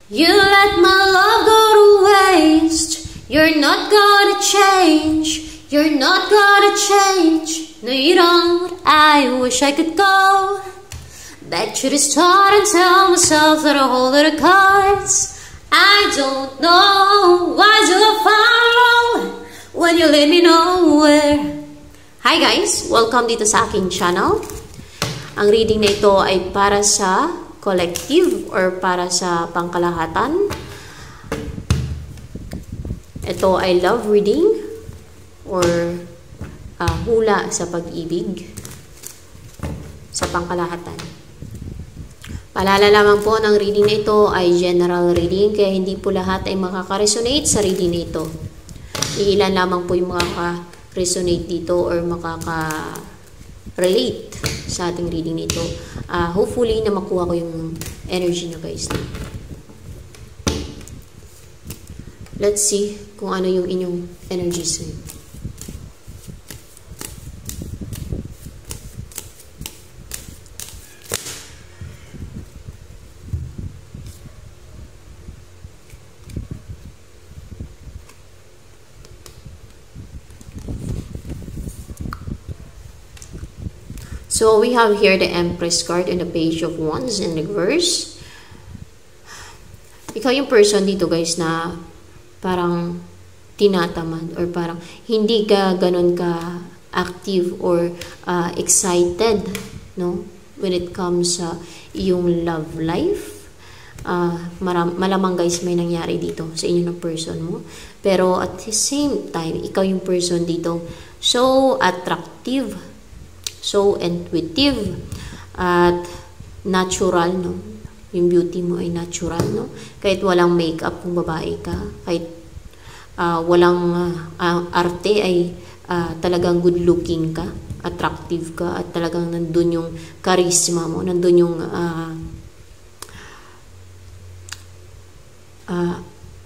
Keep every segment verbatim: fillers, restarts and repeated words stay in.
You let my love go to waste. You're not gonna change. You're not gonna change. No, you don't. I wish I could go back to the start and tell myself that I hold the cards. I don't know why do I follow when you let me nowhere. Hi guys! Welcome dito sa aking channel. Ang reading na ito ay para sa collective or para sa pangkalahatan. Ito ay love reading or uh, hula sa pag-ibig sa pangkalahatan. Paalala lamang po ng reading na ito ay general reading, kaya hindi po lahat ay makaka-resonate sa reading na ito. Iilan lamang po yung makaka-resonate dito or makaka-relate sa ating reading na ito. Uh, hopefully na makuha ko yung energy nyo guys. Let's see kung ano yung inyong energy sa'yo. So, we have here the Empress card and the Page of Wands in reverse. Ikaw yung person dito guys na parang tinatamad or parang hindi ka ganun ka active or uh, excited, no? When it comes sa uh, iyong love life. Uh, malamang guys may nangyari dito sa inyo ng person mo. Pero at the same time, ikaw yung person dito so attractive, so intuitive at natural, no? Yung beauty mo ay natural, no? Kahit walang makeup kung babae ka, kahit uh, walang uh, arte ay uh, talagang good looking ka, attractive ka, at talagang nandun yung charisma mo, nandun yung uh, uh,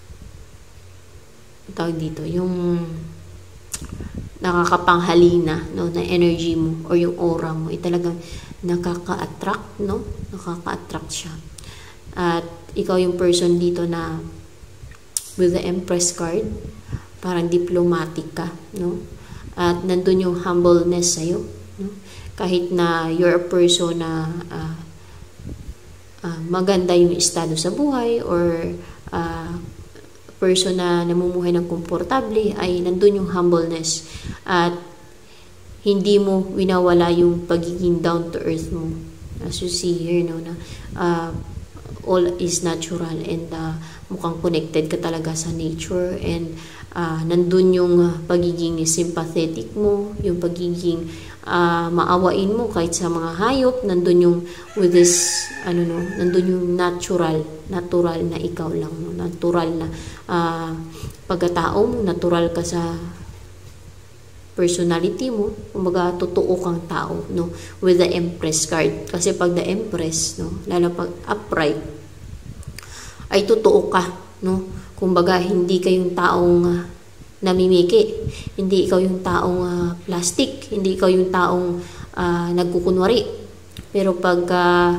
tawag dito, yung nakakapanghalina, no, na energy mo or yung aura mo ay talagang nakaka-attract, no? Nakaka-attract siya. At ikaw yung person dito na with the Empress card, parang diplomatic ka, no? At nandun yung humbleness sa'yo, no? Kahit na you're a person na uh, uh, maganda yung estado sa buhay or uh, person na namumuhay ng komportable, ay nandun yung humbleness at hindi mo winawala yung pagiging down to earth mo, as you see here, no, na uh, all is natural and uh, mukhang connected ka talaga sa nature and uh, nandun yung pagiging sympathetic mo, yung pagiging uh, maawain mo kahit sa mga hayop, nandun yung with this ano, no, nandun yung natural natural na ikaw lang, no? Natural na uh, pagkatao mo, natural ka sa personality mo, kumbaga totoo kang tao, no? With the Empress card, kasi pag the Empress, no, lalo pag upright ay totoo ka, no? Kumbaga hindi kayong taong uh, namimiki, hindi ikaw yung taong uh, plastic, hindi ikaw yung taong uh, nagkukunwari. Pero pag uh,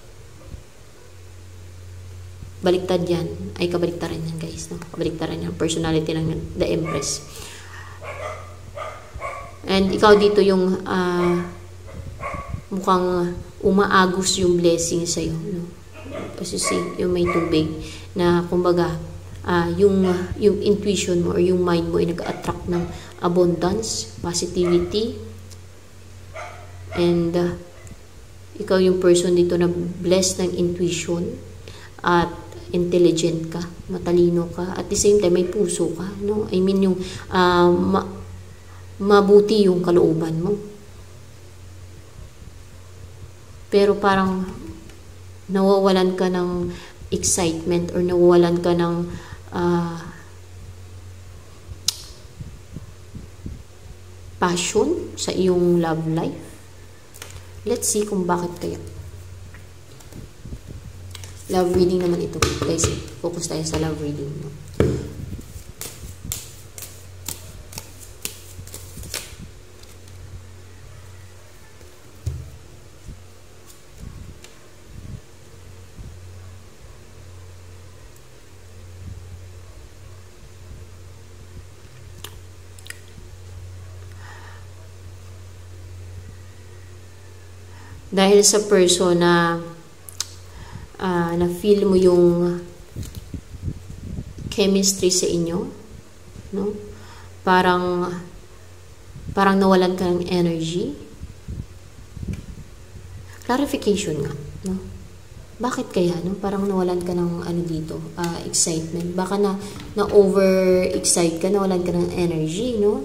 baliktad yan, ay kabaliktaran yan guys, no? Kabaliktaran yan, personality ng the Empress. And ikaw dito yung uh, mukhang umaagos yung blessing sa'yo, no? Kasi see, yung may tubig na kumbaga uh, yung, uh, yung intuition mo or yung mind mo ay nag-attract ng abundance, positivity, and uh, ikaw yung person dito na blessed ng intuition at intelligent ka, matalino ka, at the same time may puso ka, no? I mean yung uh, ma mabuti yung kalooban mo. Pero parang nawawalan ka ng excitement or nawawalan ka ng uh, passion sa iyong love life. Let's see kung bakit kaya. Love reading naman ito. Guys, focus tayo sa love reading. No? Dahil sa person na uh, na feel mo yung chemistry sa inyo, no? Parang parang nawalan ka ng energy. Clarification nga, no? Bakit kaya, no? Parang nawalan ka ng ano dito, uh, excitement. Baka na, na over-excite ka, nawalan ka ng energy, no?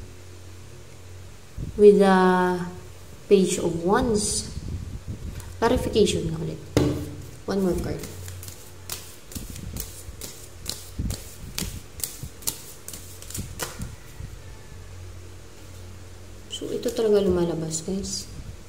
With the Page of Wands. Clarification nga ulit. One more card. So, ito talaga lumalabas, guys.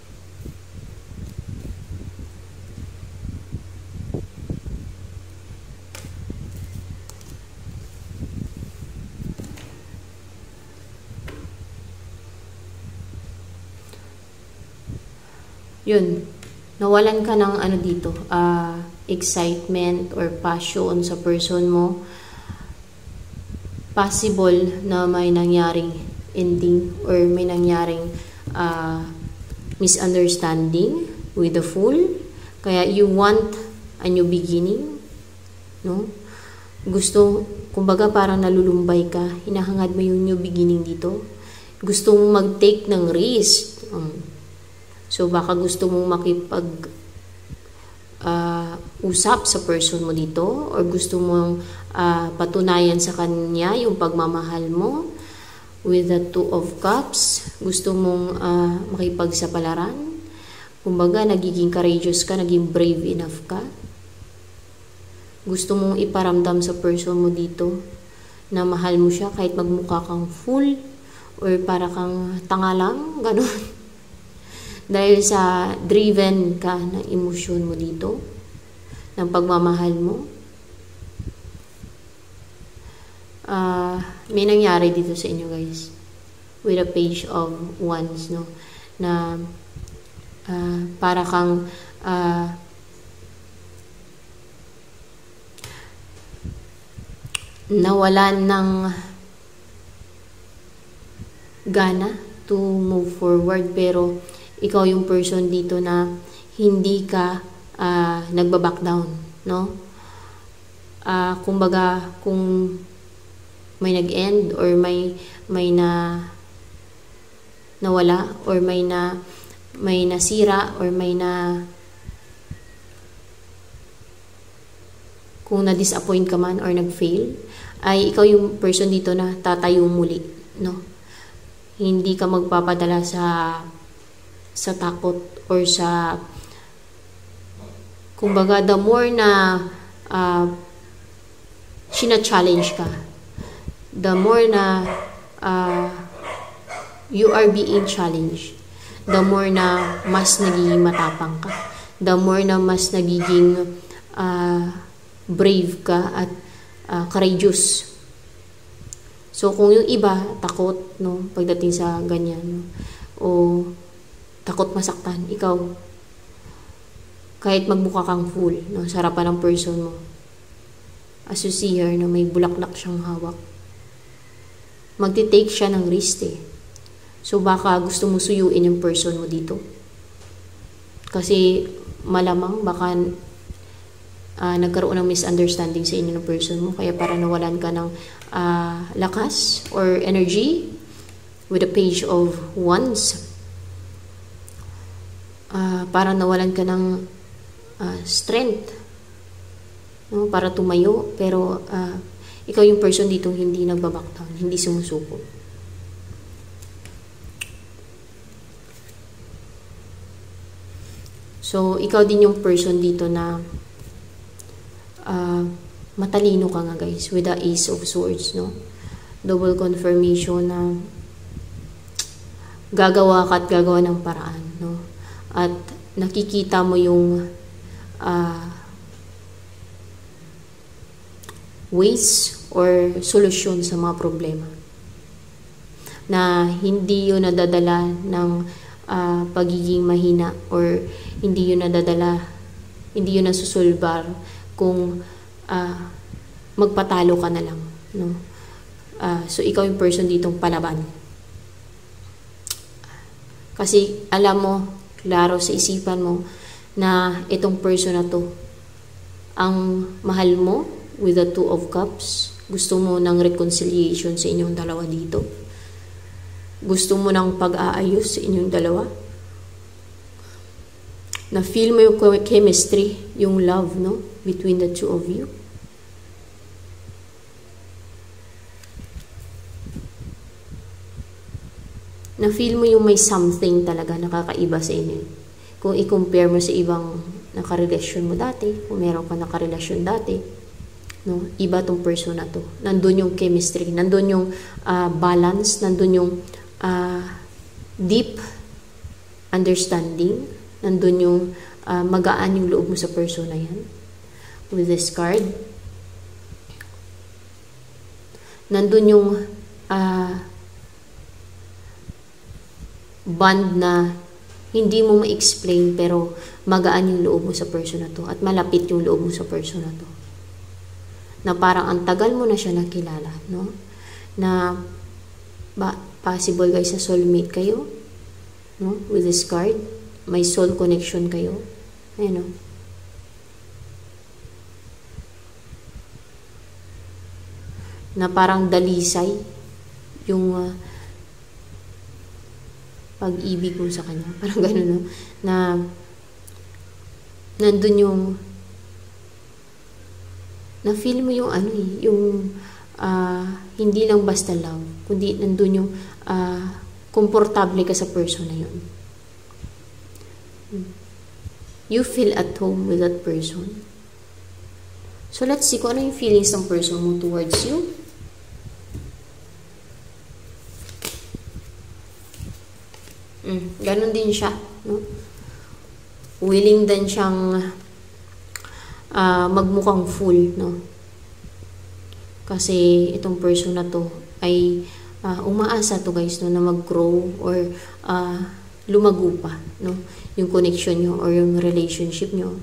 Yun, nawalan ka ng ano dito, uh, excitement or passion sa person mo. Possible na may nangyaring ending or may nangyaring uh, misunderstanding with the Fool. Kaya you want a new beginning, no? Gusto, kumbaga parang nalulumbay ka, hinahangad mo yung new beginning dito. Gusto mong mag-take ng risk. Um, So, baka gusto mong makipag uh, usap sa person mo dito or gusto mong uh, patunayan sa kanya yung pagmamahal mo with the Two of Cups. Gusto mong uh, makipagsapalaran. Kumbaga, nagiging courageous ka, naging brave enough ka. Gusto mong iparamdam sa person mo dito na mahal mo siya kahit magmukha kang fool or para kang tanga lang, ganun. Dahil sa driven ka ng emosyon mo dito, ng pagmamahal mo, uh, may nangyari dito sa inyo, guys. With a Page of Wands, no? Na uh, para kang uh, nawalan ng gana to move forward, pero ikaw yung person dito na hindi ka uh, nagbaback down, no? Uh, kumbaga, kung may nag-end or may may na nawala or may na may nasira or may na kung na-disappoint ka man or nag-fail, ay ikaw yung person dito na tatayo muli, no? Hindi ka magpapadala sa sa takot or sa kumbaga the more na uh, sina-challenge ka, the more na uh, you are being challenged, the more na mas nagiging matapang ka, the more na mas nagiging uh, brave ka at uh, courageous. So kung yung iba takot, no, pagdating sa ganyan, no, o takot masaktan, ikaw kahit magmukha kang fool, no, sa harapan ng person mo, as you see here, no, may bulaklak siyang hawak, magti-take siya ng risk, eh. So baka gusto mo suyuin yung person mo dito kasi malamang baka uh, nagkaroon ng misunderstanding sa inyo ng person mo, kaya para nawalan ka ng uh, lakas or energy with a Page of Wands. Uh, para nawalan ka ng uh, strength, no, para tumayo, pero uh, ikaw yung person dito hindi nagbaback down, hindi sumusuko. So ikaw din yung person dito na uh, matalino ka nga, guys, with the Ace of Swords, no? Double confirmation na gagawa ka at gagawa ng paraan, no? At nakikita mo yung uh, ways or solusyon sa mga problema na hindi yun nadadala ng uh, pagiging mahina or hindi yun nadadala, hindi yun nasusulbar kung uh, magpatalo ka na lang, no? Uh, so ikaw yung person ditong palaban kasi alam mo klaro sa isipan mo na itong person na to ang mahal mo with the Two of Cups. Gusto mo ng reconciliation sa inyong dalawa dito. Gusto mo ng pag-aayos sa inyong dalawa. Na-feel mo yung chemistry, yung love, no? Between the two of you. Na-feel mo yung may something talaga nakakaiba sa inyo. Kung i-compare mo sa ibang nakarelasyon mo dati, kung meron ka nakarelasyon dati, no? Iba tong person na to. Nandun yung chemistry, nandun yung uh, balance, nandun yung uh, deep understanding, nandun yung uh, magaan yung loob mo sa person na yan. With this card, nandun yung uh, bond na hindi mo ma-explain pero magaan yung loob mo sa person na to at malapit yung loob mo sa person na to. Na parang ang tagal mo na siya nakilala, no? Na ba, possible guys sa soulmate kayo, no? With this card, may soul connection kayo. Ayan, no? Na parang dalisay yung uh, pag-ibig mo sa kanya. Parang gano'n, no? Na nandun yung na-feel mo yung ano eh, yung uh, hindi lang basta love, kundi nandun yung uh, komportable ka sa person na yun. You feel at home with that person. So let's see kung ano yung feelings ng person mo towards you. Mm, ganun din siya, no? Willing din siyang uh, magmukhang fool, no? Kasi itong person na to ay uh, umaasa to guys, no, na mag-grow or uh, lumago pa, no? Yung connection nyo or yung relationship nyo.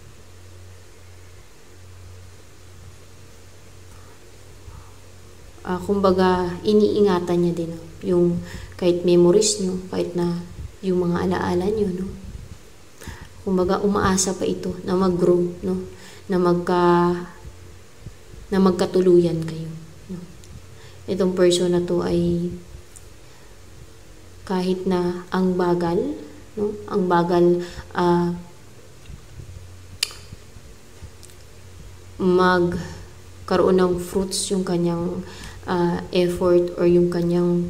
Uh, kumbaga, iniingatan niya din, no? Yung kahit memories nyo, kahit na yung mga alaala nyo, no? Kumbaga, umaasa pa ito na mag-grow, no? Na magka na magkatuluyan kayo, no? Itong person na to ay kahit na ang bagal, no? Ang bagal uh, magkaroon ng fruits yung kanyang uh, effort or yung kanyang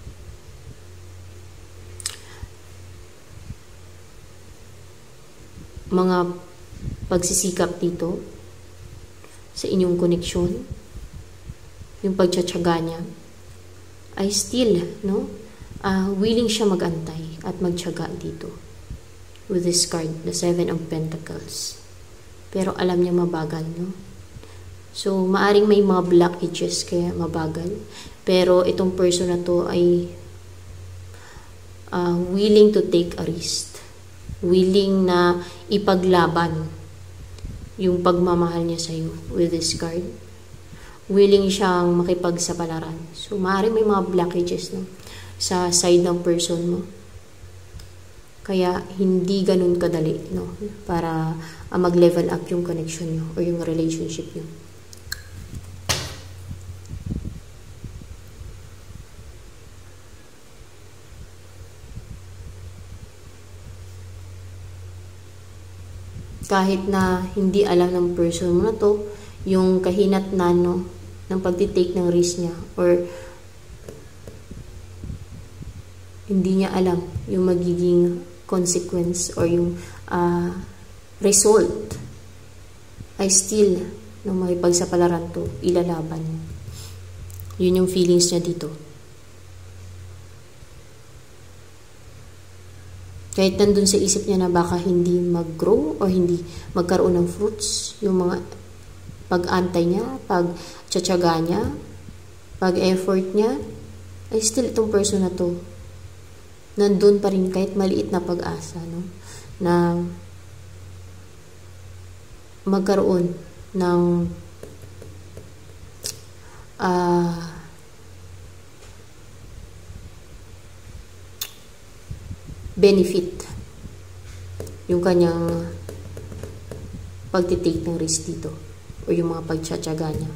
mga pagsisikap dito sa inyong koneksyon, yung pagtsatsaga niya, ay still, no? Uh, willing siya magantay at magtsaga dito. With this card, the Seven of Pentacles. Pero alam niya mabagal, no? So, maaring may mga blockages kaya mabagal. Pero itong person na to ay uh, willing to take a risk. Willing na ipaglaban yung pagmamahal niya sa'yo with this card. Willing siyang makipagsapalaran. So, maaaring may mga blockages, no, sa side ng person mo. Kaya, hindi ganun kadali, no, para uh, mag-level up yung connection nyo or yung relationship nyo. Kahit na hindi alam ng person mo na to, yung kahinatnan, no, ng pagtitake ng risk niya or hindi niya alam yung magiging consequence or yung uh, result, ay still nung makipagsapalaran to, ilalaban niya. Yun yung feelings niya dito. Kahit nandun sa isip niya na baka hindi mag-grow o hindi magkaroon ng fruits, yung mga pag-antay niya, pag-tsatsaga niya, pag-effort niya, ay still itong person na to, nandun pa rin kahit maliit na pag-asa, no? Na magkaroon ng uh, benefit yung kanyang pagtitake ng risk dito o yung mga pagtsatsaga niya.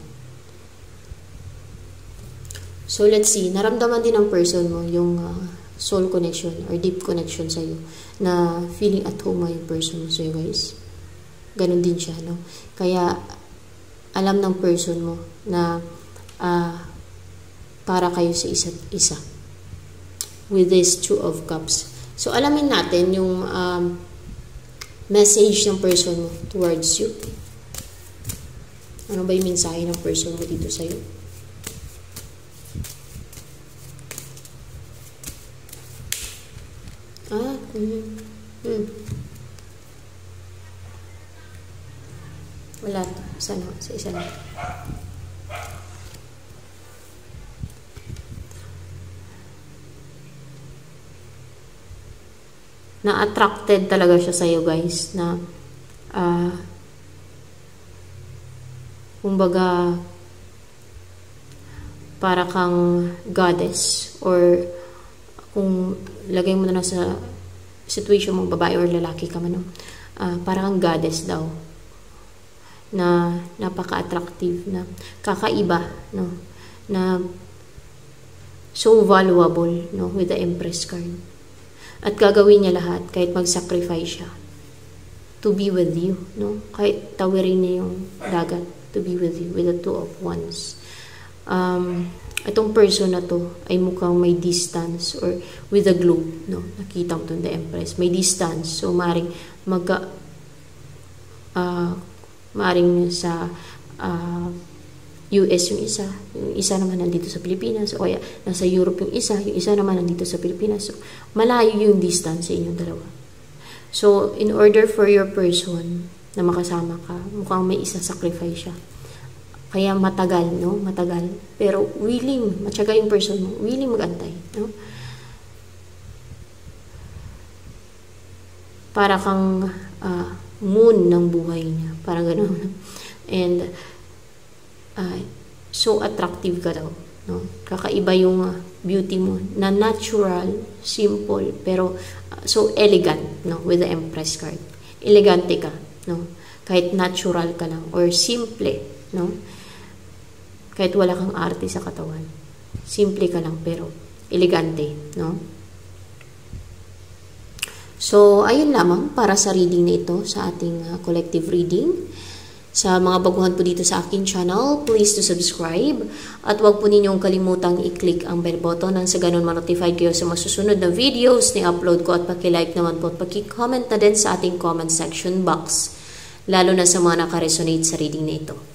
So, let's see. Naramdaman din ng person mo yung uh, soul connection or deep connection sa'yo na feeling at home yung person mo sa'yo, guys. Ganon din siya, no? Kaya, alam ng person mo na uh, para kayo sa isa't isa. With this Two of Cups. So, alamin natin yung um, message ng person mo towards you. Ano ba yung mensahe ng person mo dito sa'yo? Ah, hmm. Hmm. Wala to. Sa, no, sa isa lang. Na-attracted talaga siya sa'yo, guys. Na, ah, uh, kumbaga, para kang goddess or kung lagay mo na sa situation mo, babae or lalaki ka man, no? uh, para kang goddess daw na napaka-attractive, na kakaiba, no? Na so valuable, no? With the Empress card. At gagawin niya lahat kahit mag-sacrifice siya to be with you, no? Kahit tawirin niya yung dagat to be with you with the Two of Wands. Um, itong person na to ay mukhang may distance or with a globe, no? Nakita mo itong the Empress. May distance. So, maring magka uh, maring sa uh, U S yung isa. Yung isa naman nandito sa Pilipinas. O kaya nasa Europe yung isa. Yung isa naman nandito sa Pilipinas. So, malayo yung distance sa inyong dalawa. So, in order for your person na makasama ka, mukhang may isa sacrifice siya. Kaya matagal, no? Matagal. Pero willing, matyaga yung person mo, willing mag-antay, no? Para kang uh, moon ng buhay niya. Parang gano'n. And, uh, so attractive ka daw, no? Kakaiba yung uh, beauty mo. Na natural, simple, pero uh, so elegant, no? With the Empress card. Elegante ka, no? Kahit natural ka lang, or simple, no? Kahit wala kang arte sa katawan. Simple ka lang, pero elegante, no? So, ayun lamang para sa reading na ito, sa ating uh, collective reading. Sa mga baguhan po dito sa aking channel, please to subscribe. At huwag po ninyong kalimutang i-click ang bell button nang sa ganun ma-notify kayo sa masusunod na videos na upload ko, at paki-like naman po at paki-comment na din sa ating comment section box. Lalo na sa mga nakaresonate sa reading na ito.